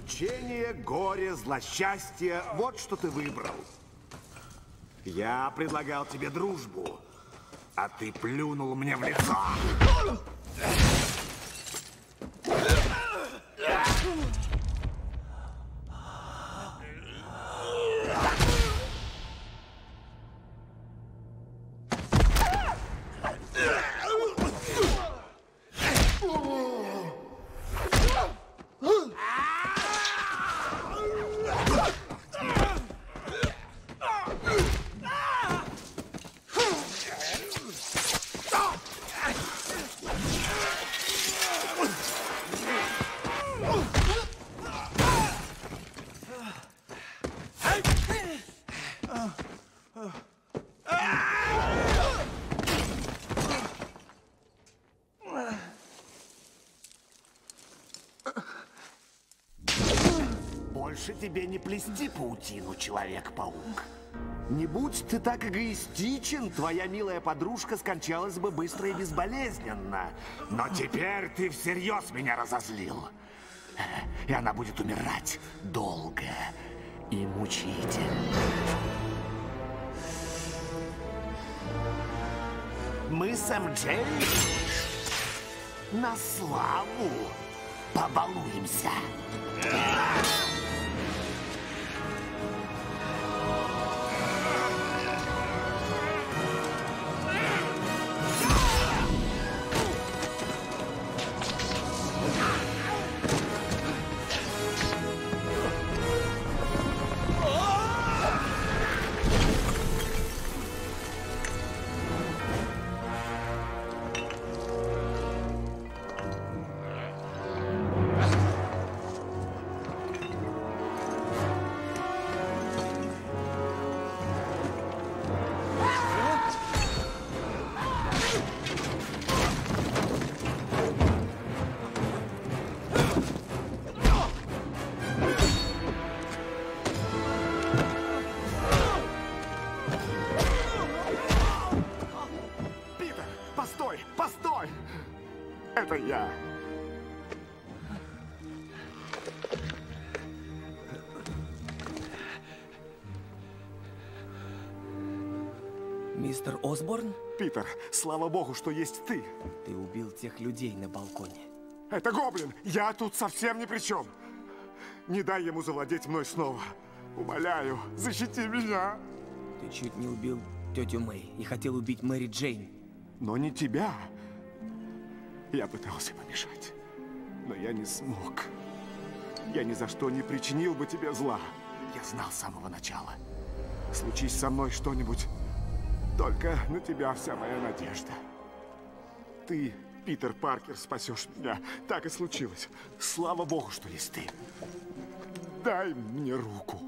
Приключения, горе, злосчастье – вот что ты выбрал. Я предлагал тебе дружбу, а ты плюнул мне в лицо. Больше тебе не плести паутину, Человек-паук. Не будь ты так эгоистичен, твоя милая подружка скончалась бы быстро и безболезненно. Но теперь ты всерьез меня разозлил. И она будет умирать долго и мучительно. Мы с МД на славу побалуемся. Постой! Это я. Мистер Осборн? Питер, слава богу, что есть ты. Ты убил тех людей на балконе. Это гоблин! Я тут совсем ни при чем. Не дай ему завладеть мной снова. Умоляю, защити меня. Ты чуть не убил тетю Мэй и хотел убить Мэри Джейн. Но не тебя. Я пытался помешать, но я не смог. Я ни за что не причинил бы тебе зла. Я знал с самого начала. Случись со мной что-нибудь, только на тебя вся моя надежда. Ты, Питер Паркер, спасешь меня. Так и случилось. Слава богу, что есть ты. Дай мне руку.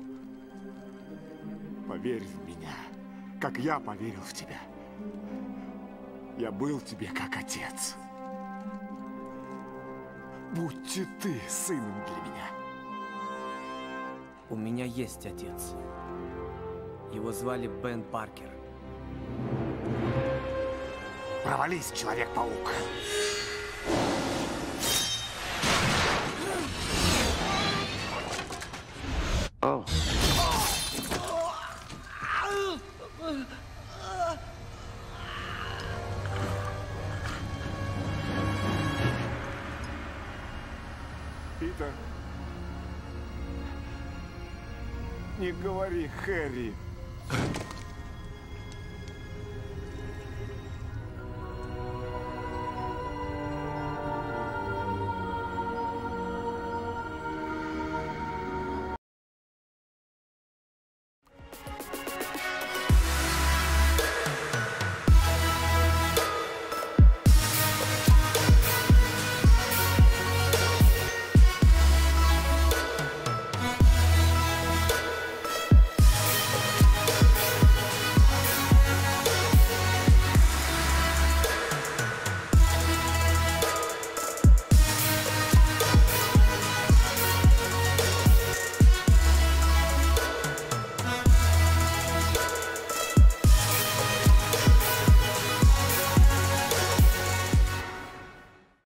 Поверь в меня, как я поверил в тебя. Я был тебе как отец. Будьте ты сыном для меня. У меня есть отец. Его звали Бен Паркер. Провались, Человек-паук. О. Питер, не говори, Хэри.